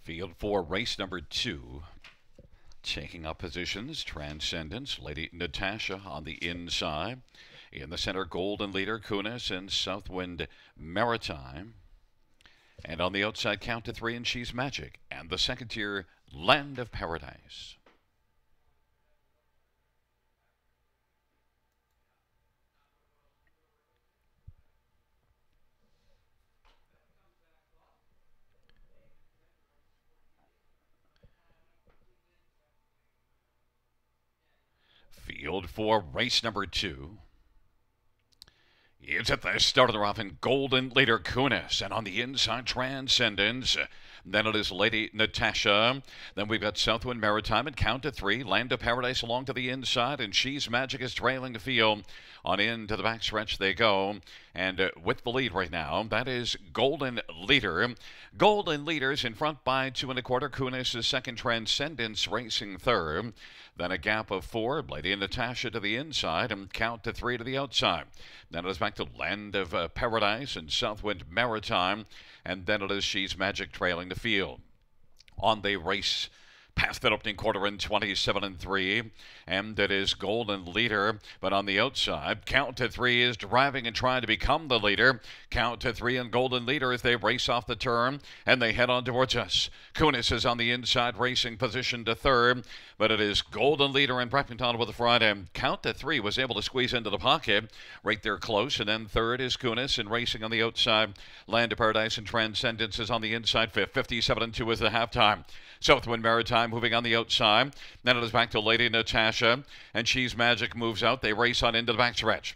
Field 4, race number 2. Taking up positions, Transcendence, Lady Natasha on the inside. In the center, Golden Leader, Kunis, and Southwind Maritime. And on the outside, Count to 3, and She's Magic. And the second tier, Land of Paradise. Field 4, race number 2. It's at the start of the rough in Golden Leader, Kunis, and on the inside, Transcendence. Then it is Lady Natasha. Then we've got Southwind Maritime and Count to 3. Land of Paradise along to the inside, and She's Magic is trailing the field. On into the backstretch they go. And with the lead right now, that is Golden Leader. Golden Leader's in front by 2 1/4. Kunis is second. Transcendence racing third. Then a gap of 4. Lady Natasha to the inside and Count to 3 to the outside. Then it is back to Land of Paradise and Southwind Maritime. And then it is She's Magic trailing the field. On the race past that opening quarter in 27 3, and it is Golden Leader, but on the outside, Count to 3 is driving and trying to become the leader. Count to 3 and Golden Leader as they race off the turn, and they head on towards us. Kunis is on the inside, racing position to third, but it is Golden Leader and Brett McDonald with the front end. Count to 3 was able to squeeze into the pocket, right there close, and then third is Kunis, and racing on the outside, Land of Paradise and Transcendence is on the inside fifth. 57 2 is the halftime. Southwind Maritime moving on the outside. Then it is back to Lady Natasha, and She's Magic moves out. They race on into the backstretch.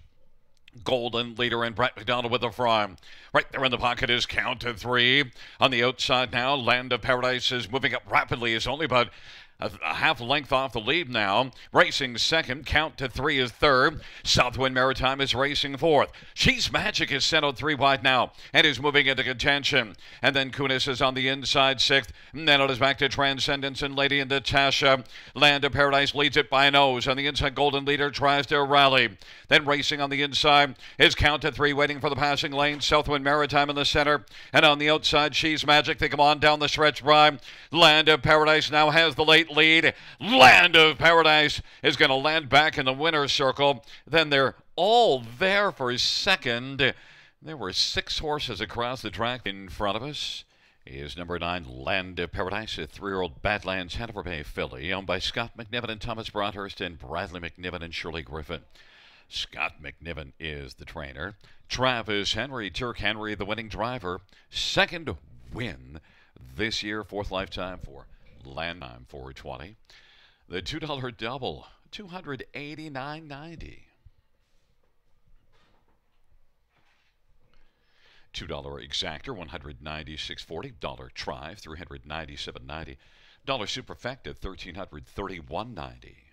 Golden Leader and Brett McDonald with the front. Right there in the pocket is Count to 3. On the outside now, Land of Paradise is moving up rapidly. It's only about a half length off the lead now. Racing second. Count to 3 is third. Southwind Maritime is racing fourth. She's Magic is sent out 3 wide now and is moving into contention. And then Kunis is on the inside sixth. And then it is back to Transcendence and Lady Natasha. Land of Paradise leads it by a nose. On the inside, Golden Leader tries to rally. Then racing on the inside is Count to 3 waiting for the passing lane. Southwind Maritime in the center. And on the outside, She's Magic. They come on down the stretch by. Land of Paradise now has the late lead. Land of Paradise is going to land back in the winner's circle. Then they're all there for second. There were 6 horses across the track. In front of us is number 9, Land of Paradise, a 3-year-old Badlands Hanover Bay filly, owned by Scott McNiven and Thomas Broadhurst and Bradley McNiven and Shirley Griffin. Scott McNiven is the trainer. Travis Henry, Turk Henry, the winning driver. Second win this year, 4th lifetime for Landtime 420. The $2 double, $289.90. $2 exactor, $196.40. Dollar Trive, $397.90. Dollar Superfecta, $1,331.90.